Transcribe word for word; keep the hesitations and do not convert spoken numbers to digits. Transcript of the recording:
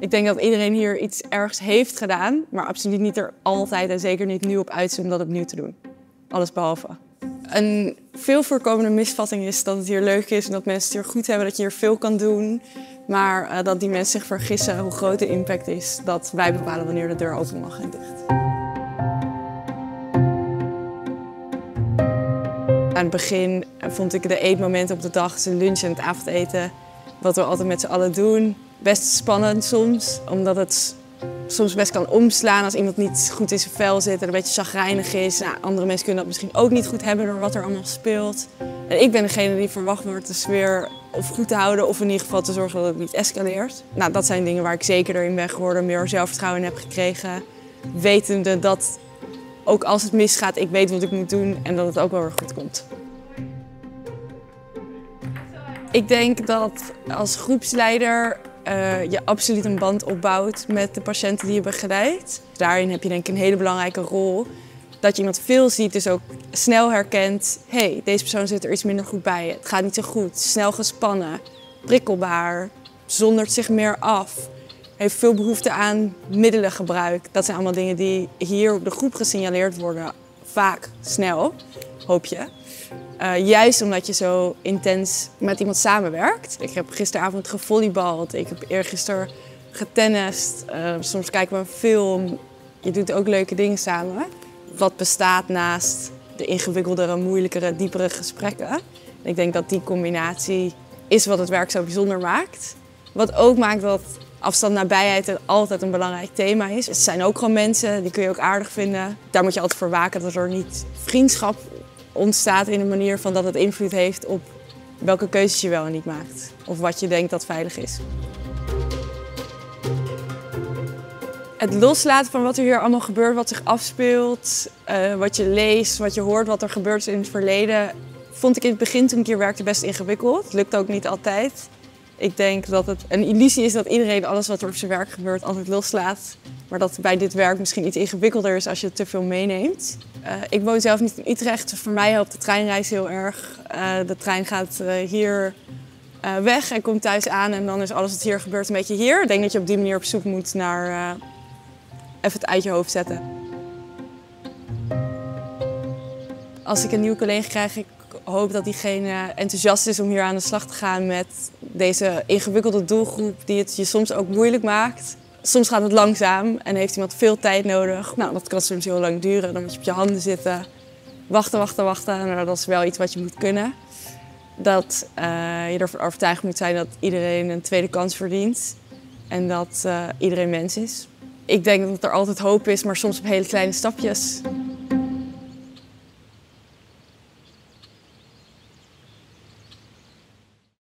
Ik denk dat iedereen hier iets ergs heeft gedaan, maar absoluut niet er altijd en zeker niet nu op uit om dat opnieuw te doen. Alles behalve. Een veel voorkomende misvatting is dat het hier leuk is en dat mensen het hier goed hebben, dat je hier veel kan doen. Maar uh, dat die mensen zich vergissen hoe groot de impact is dat wij bepalen wanneer de deur open mag en dicht. Aan het begin vond ik de eetmomenten op de dag, de lunch en het avondeten, wat we altijd met z'n allen doen, best spannend soms. Omdat het soms best kan omslaan als iemand niet goed in zijn vel zit en een beetje chagrijnig is. Nou, andere mensen kunnen dat misschien ook niet goed hebben door wat er allemaal speelt. En ik ben degene die verwacht wordt de sfeer of goed te houden of in ieder geval te zorgen dat het niet escaleert. Nou, dat zijn dingen waar ik zeker in ben geworden, meer zelfvertrouwen in heb gekregen. Wetende dat ook als het misgaat, ik weet wat ik moet doen en dat het ook wel weer goed komt. Ik denk dat als groepsleider uh, je absoluut een band opbouwt met de patiënten die je begeleidt. Daarin heb je denk ik een hele belangrijke rol. Dat je iemand veel ziet, dus ook snel herkent, hé, hey, deze persoon zit er iets minder goed bij. Het gaat niet zo goed, snel gespannen, prikkelbaar, zondert zich meer af. Heeft veel behoefte aan middelengebruik. Dat zijn allemaal dingen die hier op de groep gesignaleerd worden. Vaak snel, hoop je. Uh, juist omdat je zo intens met iemand samenwerkt. Ik heb gisteravond gevolleybald, ik heb eergisteren getennist. Uh, soms kijken we een film. Je doet ook leuke dingen samen. Wat bestaat naast de ingewikkeldere, moeilijkere, diepere gesprekken. En ik denk dat die combinatie is wat het werk zo bijzonder maakt. Wat ook maakt dat afstand, nabijheid altijd een belangrijk thema is. Het zijn ook gewoon mensen, die kun je ook aardig vinden. Daar moet je altijd voor waken dat er niet vriendschap ontstaat in een manier van dat het invloed heeft op welke keuzes je wel en niet maakt. Of wat je denkt dat veilig is. Het loslaten van wat er hier allemaal gebeurt, wat zich afspeelt, uh, wat je leest, wat je hoort, wat er gebeurt in het verleden, vond ik in het begin toen ik hier werkte best ingewikkeld. Het lukt ook niet altijd. Ik denk dat het een illusie is dat iedereen alles wat er op zijn werk gebeurt altijd loslaat. Maar dat bij dit werk misschien iets ingewikkelder is als je te veel meeneemt. Uh, ik woon zelf niet in Utrecht, dus voor mij helpt de treinreis heel erg. Uh, de trein gaat uh, hier uh, weg en komt thuis aan en dan is alles wat hier gebeurt een beetje hier. Ik denk dat je op die manier op zoek moet naar uh, even het uit je hoofd zetten. Als ik een nieuwe collega krijg, ik hoop dat diegene enthousiast is om hier aan de slag te gaan met deze ingewikkelde doelgroep die het je soms ook moeilijk maakt. Soms gaat het langzaam en heeft iemand veel tijd nodig. Nou, dat kan soms heel lang duren. Dan moet je op je handen zitten, wachten, wachten, wachten. Nou, dat is wel iets wat je moet kunnen. Dat uh, je ervan overtuigd moet zijn dat iedereen een tweede kans verdient. En dat uh, iedereen mens is. Ik denk dat er altijd hoop is, maar soms op hele kleine stapjes.